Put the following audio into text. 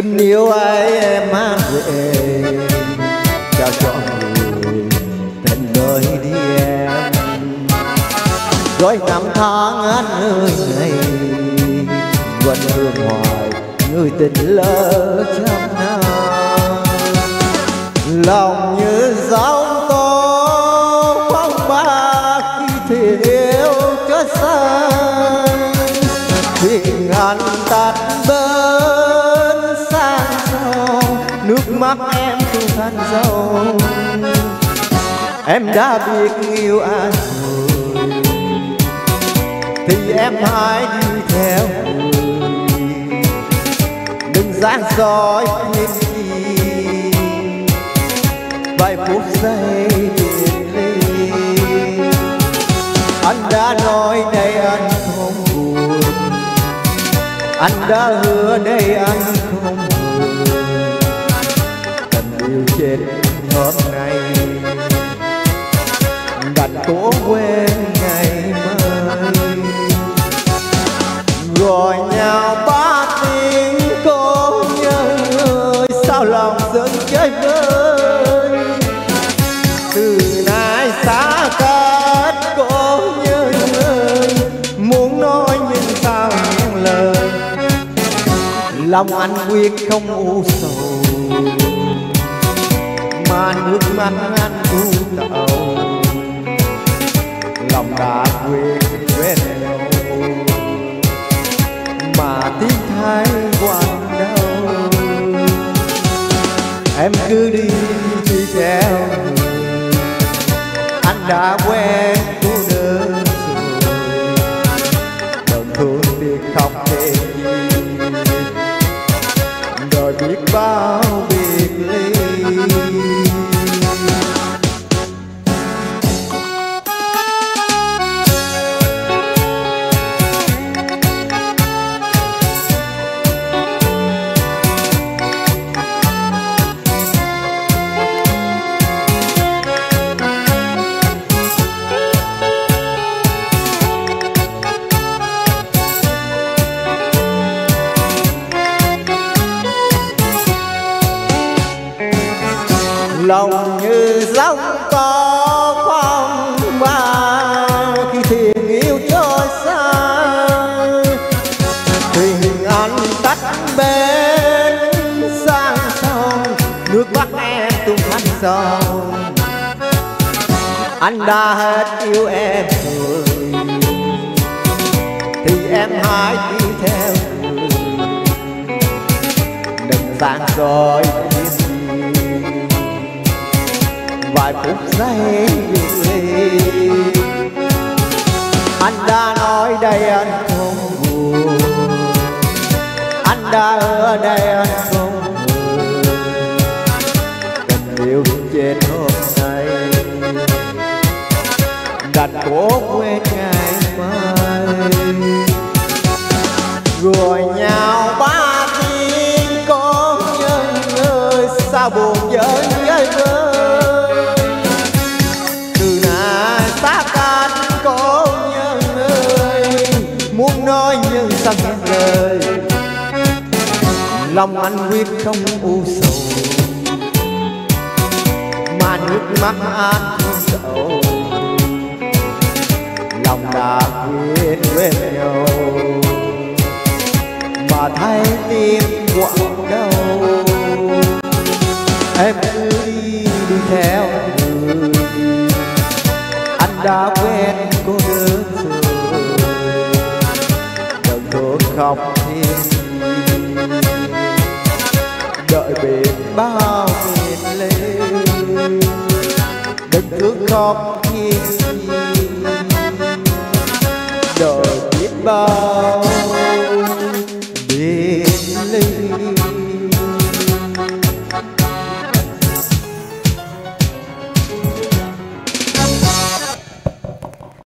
tình yêu ấy em mang về trao cho người tình nơi đi em. Rồi năm tháng anh ơi ngày vẫn hương hoài người tình lỡ trăm năm. Lòng như giông tố phong ba khi thiếu chất xanh. Thuyền anh tắt bên sang sông, nước mắt em tu thành dòng. Em đã biết yêu ai rồi thì em hãy đi theo người. Đừng giang dối thêm chi vài phút giây biệt ly. Anh đã nói đây anh không buồn, anh đã hứa đây anh không buồn. Tình yêu chết hôm nay đành cố quên ngày mai. Gọi nhau ba tiếng cô nhớ ơi, sao lòng dần chơi vơi. Từ nay xa cách cô nhớ ơi, muốn nói nhưng sao những lời. Lòng anh quyết không u sầu, mà nước mắt anh u tẩu. Lòng đã quyết quên nhau, mà tiếc thay quặn đau. Em cứ đi theo người, anh đã quen cô đơn rồi. Đừng thương tiếc khóc thêm gì, đời biết bao biệt ly. Lòng như giông có phong ba khi thuyền yêu trôi xa. Thuyền anh tắt bên sang sông, nước mắt em tung thành sông. Anh đã hết yêu em rồi thì em hãy đi theo người. Đừng giang dối vài phút giây biệt ly. Anh đã nói đây anh không buồn, anh đã ở đây anh không buồn. Tình yêu chết hôm nay đành cố quên ngày mai. Gọi nhau ba tiếng có nhân ơi, sao buồn với vơi. Nói nhưng sao nghe lời. Lòng anh quyết không u sầu, mà nước mắt anh sầu. Lòng đã quyết quên nhau, mà thấy tim quặn đau. Em cứ đi theo người, anh đã quen cô đơn rồi. Khóc thêm đợi biết bao biệt ly. Đừng cứ khóc thêm đợi biết bao